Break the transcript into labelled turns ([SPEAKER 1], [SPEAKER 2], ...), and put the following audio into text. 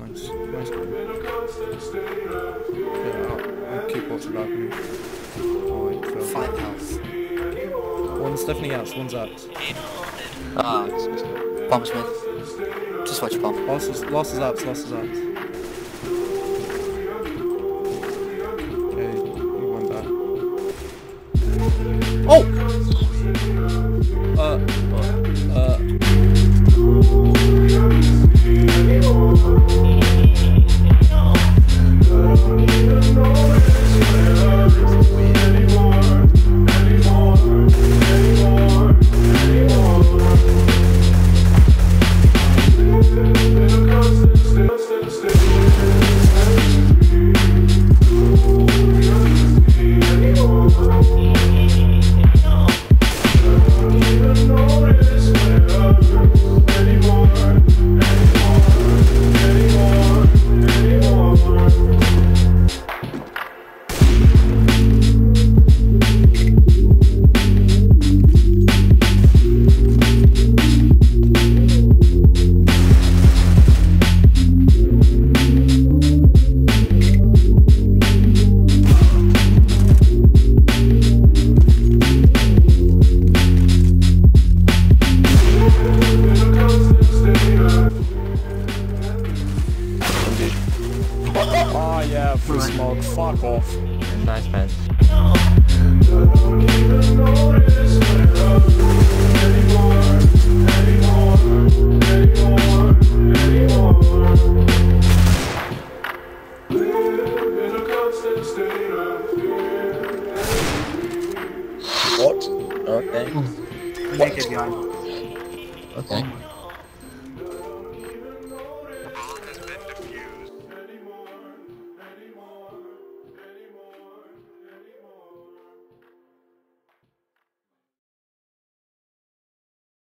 [SPEAKER 1] Nice. Nice one. Yeah, I'll keep watching balcony. Oh, wait,
[SPEAKER 2] 5 health.
[SPEAKER 1] one's definitely out, one's out.
[SPEAKER 2] Ah, bomb's mid. Just watch bomb.
[SPEAKER 1] Last is out, last is out. Okay, he went back. Oh! Oh yeah, free smoke, fuck off.
[SPEAKER 3] Nice, man.
[SPEAKER 4] Anymore.